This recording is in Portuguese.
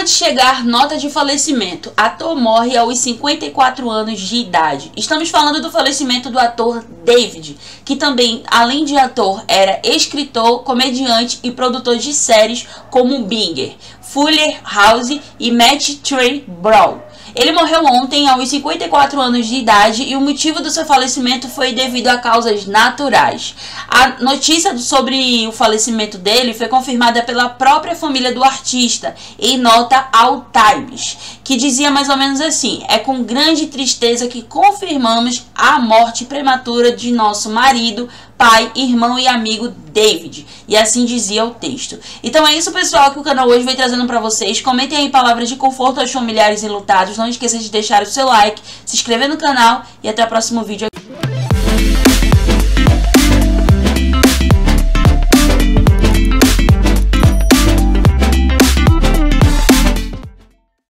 Acaba de chegar nota de falecimento. Ator morre aos 54 anos de idade. Estamos falando do falecimento do ator David, que também, além de ator, era escritor, comediante e produtor de séries como Binger, Fuller House e Match Tree Brawl. Ele morreu ontem aos 54 anos de idade e o motivo do seu falecimento foi devido a causas naturais. A notícia sobre o falecimento dele foi confirmada pela própria família do artista em nota ao Times, que dizia mais ou menos assim: é com grande tristeza que confirmamos a morte prematura de nosso marido, pai, irmão e amigo David. E assim dizia o texto. Então é isso, pessoal, que o canal hoje vem trazendo para vocês. Comentem aí palavras de conforto aos familiares enlutados. Não esqueça de deixar o seu like, se inscrever no canal e até o próximo vídeo.